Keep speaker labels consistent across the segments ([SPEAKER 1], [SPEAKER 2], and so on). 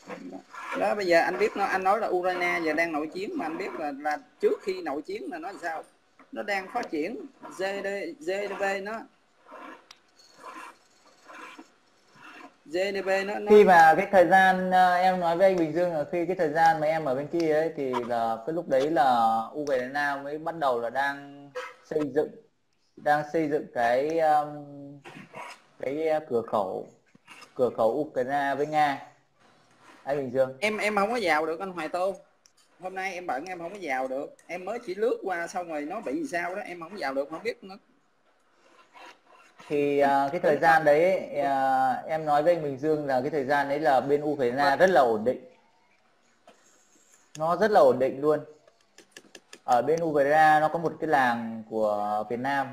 [SPEAKER 1] Đó bây giờ anh biết nó, anh nói là Ukraine giờ đang nội chiến, mà anh biết là trước khi nội chiến là nó làm sao, nó đang phát triển GDP nó
[SPEAKER 2] Khi mà cái thời gian em nói với anh Bình Dương là khi cái thời gian mà em ở bên kia ấy thì là cái lúc đấy là Ukraine mới bắt đầu là đang xây dựng cái cửa khẩu Ukraine với Nga, anh Bình Dương.
[SPEAKER 1] em không có vào được anh Hoài Tô. Hôm nay em bận em không có vào được, em mới chỉ lướt qua xong rồi nó bị sao đó em không vào được, không biết nó
[SPEAKER 2] Thì cái thời
[SPEAKER 1] tính toán.
[SPEAKER 2] gian đấy em nói với anh Bình Dương là cái thời gian đấy là bên Ukraine rất là ổn định, nó rất là ổn định luôn. Ở bên Ukraine nó có một cái làng của Việt Nam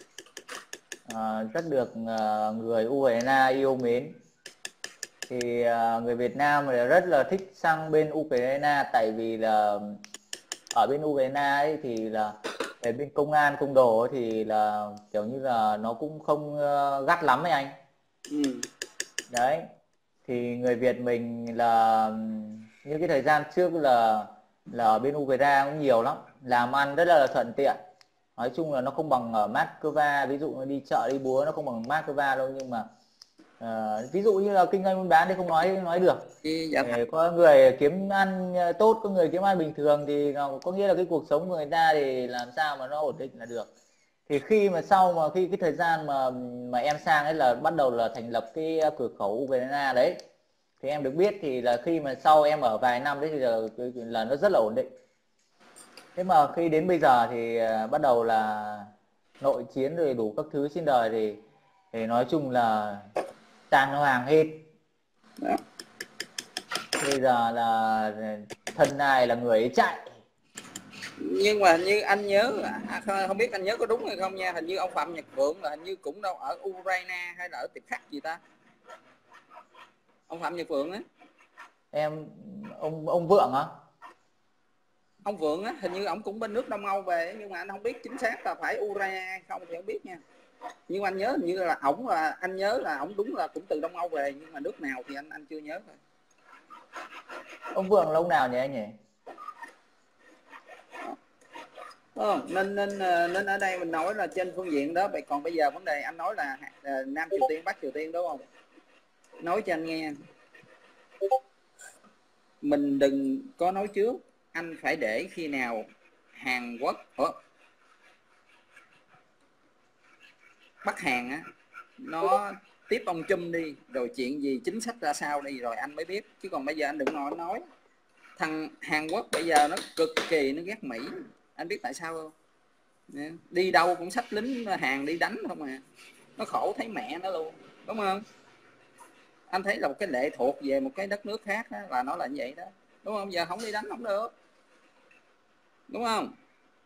[SPEAKER 2] rất được người Ukraine yêu mến. Thì người Việt Nam rất là thích sang bên Ukraine, tại vì là ở bên Ukraine ấy thì là về bên công an công đồ ấy thì là kiểu như là nó cũng không gắt lắm ấy anh.
[SPEAKER 1] Ừ.
[SPEAKER 2] Đấy, thì người Việt mình là như cái thời gian trước là ở bên Ukraine cũng nhiều lắm, làm ăn rất là thuận tiện. Nói chung là nó không bằng ở Moscow, ví dụ đi chợ đi búa nó không bằng Moscow đâu, nhưng mà ví dụ như là kinh doanh buôn bán thì không nói được.
[SPEAKER 1] Dạ thật.
[SPEAKER 2] Có người kiếm ăn tốt, có người kiếm ăn bình thường, thì nó có nghĩa là cái cuộc sống của người ta thì làm sao mà nó ổn định là được. Thì khi mà sau mà khi cái thời gian mà em sang ấy là bắt đầu là thành lập cái cửa khẩu Ukraine đấy, thì em được biết thì là khi mà sau em ở vài năm đấy thì là nó rất là ổn định. Thế mà khi đến bây giờ thì bắt đầu là nội chiến rồi đủ các thứ trên đời, thì nói chung là tan hoang hết.
[SPEAKER 1] Đó.
[SPEAKER 2] Bây giờ là thân ai là người ấy chạy.
[SPEAKER 1] Nhưng mà như anh nhớ, không biết anh nhớ có đúng hay không nha, hình như ông Phạm Nhật Vượng là hình như cũng đâu ở Ukraine hay là ở Tiệp Khắc gì ta, ông Phạm Nhật Vượng á.
[SPEAKER 2] Em ông Vượng á?
[SPEAKER 1] Ông Vượng á, hình như ông cũng bên nước Đông Âu về, nhưng mà anh không biết chính xác là phải Ukraine hay không thì không biết nha. Nhưng mà anh nhớ hình như là ổng, là anh nhớ là ổng đúng là cũng từ Đông Âu về, nhưng mà nước nào thì anh chưa nhớ thôi.
[SPEAKER 2] Ông Vượng là ông nào nhỉ anh nhỉ?
[SPEAKER 1] Nên ở đây mình nói là trên phương diện đó. Vậy còn bây giờ vấn đề anh nói là Nam Triều Tiên Bắc Triều Tiên đúng không? Nói cho anh nghe, mình đừng có nói trước, anh phải để khi nào Hàn Quốc Bắc Hàn á nó tiếp ông Trump đi, rồi chuyện gì chính sách ra sao đi rồi anh mới biết, chứ còn bây giờ anh đừng nói. Thằng Hàn Quốc bây giờ nó cực kỳ nó ghét Mỹ, anh biết tại sao không? Đi đâu cũng xách lính Hàn đi đánh không à, nó khổ thấy mẹ nó luôn, đúng không? Anh thấy là một cái lệ thuộc về một cái đất nước khác đó, là nó là như vậy đó, đúng không? Giờ không đi đánh không được, đúng không?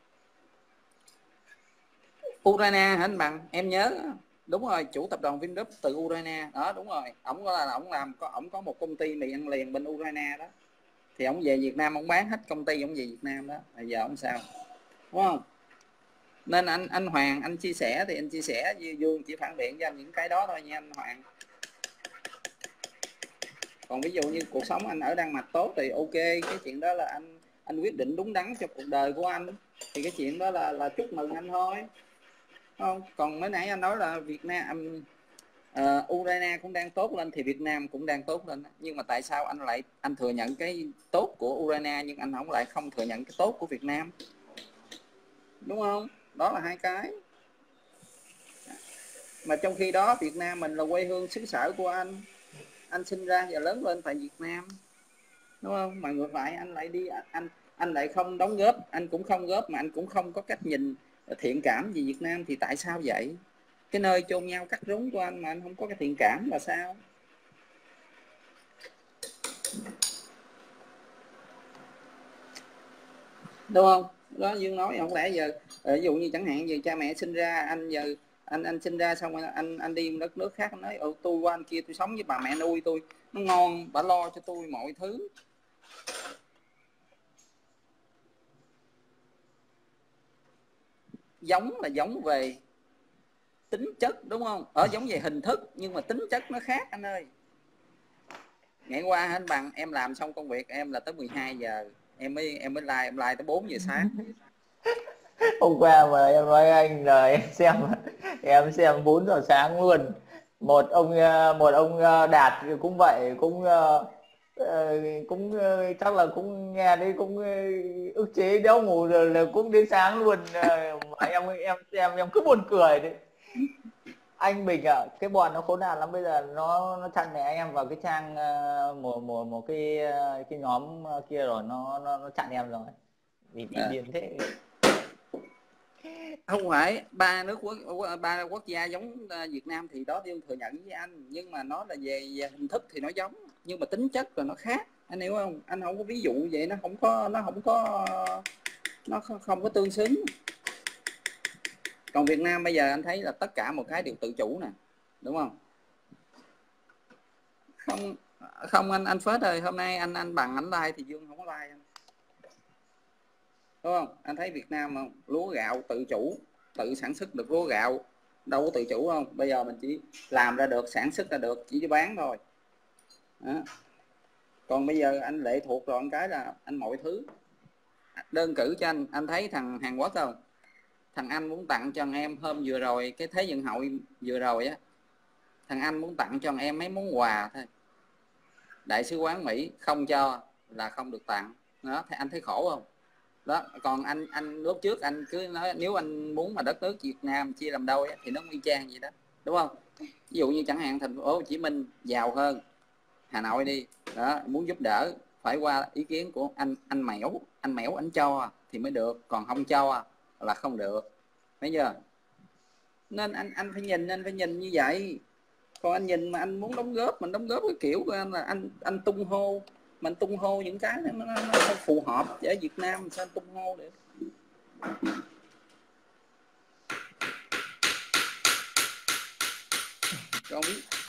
[SPEAKER 1] Ukraine hả anh Bằng, em nhớ đúng rồi, chủ tập đoàn Vingroup từ Ukraine đó, đúng rồi, ổng có một công ty mì ăn liền bên Ukraine đó, thì ổng về Việt Nam ổng bán hết công ty ổng về Việt Nam đó, bây giờ ổng sao, đúng không? Nên anh Hoàng anh chia sẻ thì anh chia sẻ, Dương chỉ phản biện cho anh những cái đó thôi nha anh Hoàng. Còn ví dụ như cuộc sống anh ở Đan Mạch tốt thì ok, cái chuyện đó là anh quyết định đúng đắn cho cuộc đời của anh, thì cái chuyện đó là chúc mừng anh thôi, không? Còn mới nãy anh nói là Việt Nam Ukraine cũng đang tốt lên thì Việt Nam cũng đang tốt lên, nhưng mà tại sao anh thừa nhận cái tốt của Ukraine nhưng anh không thừa nhận cái tốt của Việt Nam, đúng không? Đó là hai cái, mà trong khi đó Việt Nam mình là quê hương xứ sở của anh sinh ra và lớn lên tại Việt Nam, đúng không? Mà ngược lại anh lại đi, anh lại không đóng góp, anh cũng không góp mà anh cũng không có cách nhìn thiện cảm về Việt Nam, thì tại sao vậy? Cái nơi chôn nhau cắt rốn của anh mà anh không có cái thiện cảm là sao, đúng không? Đó Dương nói không lẽ giờ ví dụ như chẳng hạn giờ cha mẹ sinh ra anh, giờ anh sinh ra xong rồi anh đi đất nước khác, anh nói tôi qua anh kia tôi sống với bà mẹ nuôi tôi nó ngon, bà lo cho tôi mọi thứ, giống là giống về tính chất, đúng không? Ở giống về hình thức nhưng mà tính chất nó khác anh ơi. Ngày qua anh Bằng em làm xong công việc em là tới 12 giờ em mới like, em like tới 4 giờ sáng.
[SPEAKER 2] Hôm qua mà em nói anh là em xem 4 giờ sáng luôn. Một ông Đạt cũng vậy, chắc là cũng nghe đấy, cũng ức chế đéo ngủ rồi là cũng đến sáng luôn. Mà em xem em cứ buồn cười đấy. Anh Bình cái bọn nó khốn nạn lắm, bây giờ nó chặn mẹ em vào cái trang một cái nhóm kia rồi, nó chặn em rồi vì bị điên thế.
[SPEAKER 1] Không phải ba quốc gia giống Việt Nam thì đó Đương thừa nhận với anh, nhưng mà nó là về hình thức thì nó giống, nhưng mà tính chất là nó khác, anh hiểu không? Anh không có ví dụ vậy, nó không có tương xứng. Còn Việt Nam bây giờ anh thấy là tất cả một cái đều tự chủ nè, đúng không? Không anh Phết ơi, hôm nay anh Bằng ảnh like thì Dương không có like anh, đúng không? Anh thấy Việt Nam không, lúa gạo tự chủ, tự sản xuất được lúa gạo, đâu có tự chủ không? Bây giờ mình chỉ làm ra được, sản xuất ra được, chỉ bán thôi đó. Còn bây giờ anh lệ thuộc rồi một cái là anh mọi thứ. Đơn cử cho anh thấy thằng Hàn Quốc không, thằng anh muốn tặng cho em hôm vừa rồi cái Thế vận hội vừa rồi á, thằng anh muốn tặng cho em mấy món quà thôi, đại sứ quán Mỹ không cho là không được tặng đó, thì anh thấy khổ không? Đó, còn anh lúc trước anh cứ nói nếu anh muốn mà đất nước Việt Nam chia làm đôi thì nó y chang vậy đó, đúng không? Ví dụ như chẳng hạn thành phố Hồ Chí Minh giàu hơn Hà Nội đi đó, muốn giúp đỡ phải qua ý kiến của anh Mẻo anh cho thì mới được, còn không cho là không được, thấy chưa? Nên anh phải nhìn như vậy. Còn anh nhìn mà anh muốn đóng góp, mình đóng góp cái kiểu của anh là anh tung hô, mình tung hô những cái nó không phù hợp với Việt Nam, sao anh tung hô được? Còn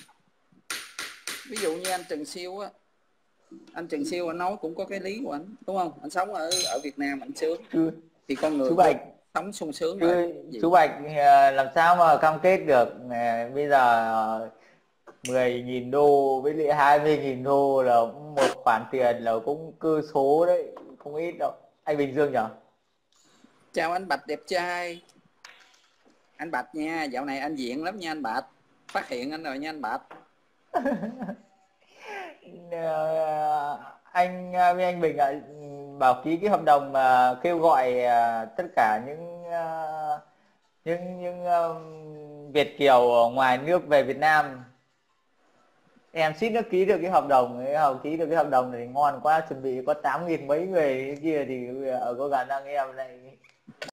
[SPEAKER 1] ví dụ như anh Trần Siêu á, anh nói cũng có cái lý của anh, đúng không? Anh sống ở Việt Nam anh sướng thì con người
[SPEAKER 2] Chú Bạch
[SPEAKER 1] sống sung sướng rồi
[SPEAKER 2] chú Bạch làm sao mà cam kết được? Bây giờ 10.000 đô với lại 20.000 đô là một khoản tiền là cũng cơ số đấy, không ít đâu. Anh Bình Dương nhỉ?
[SPEAKER 1] Chào anh Bạch đẹp trai. Anh Bạch nha, dạo này anh diện lắm nha anh Bạch, phát hiện anh rồi nha anh Bạch.
[SPEAKER 2] Anh với anh Bình bảo ký cái hợp đồng mà kêu gọi tất cả những Việt kiều ở ngoài nước về Việt Nam. Em suýt nữa ký được cái hợp đồng ấy, ký được cái hợp đồng này ngon quá, chuẩn bị có 8.000 mấy người kia thì có khả năng em này